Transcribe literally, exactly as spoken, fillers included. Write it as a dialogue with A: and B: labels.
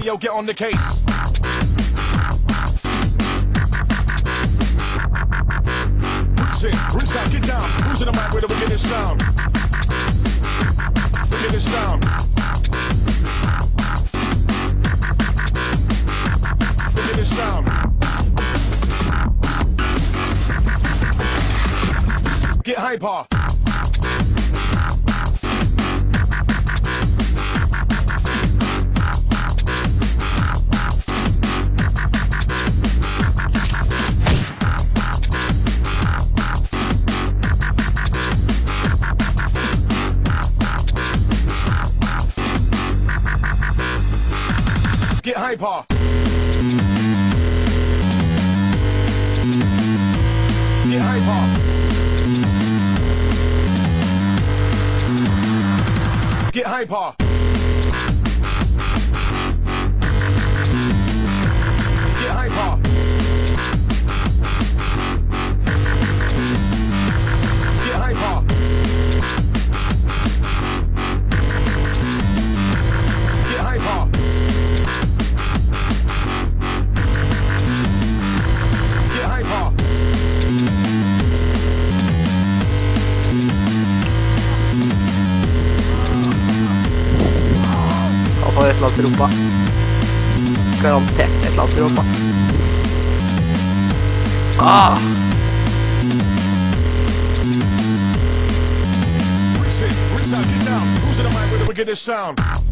A: yo, get on the case. Roots in, roots out, get down. Who's in the mic with the wickedest sound? Wickedest sound. Wickedest sound. Get hyper. Get hyper. Get hyper. Get hyper. Get hyper. Get hyper. Get hyper.
B: Han har et eller annet i rumpa. Garantert et eller annet i rumpa. Ah!
A: Rinse it, rinse out, get down. Who's in the mic with the wickedest sound?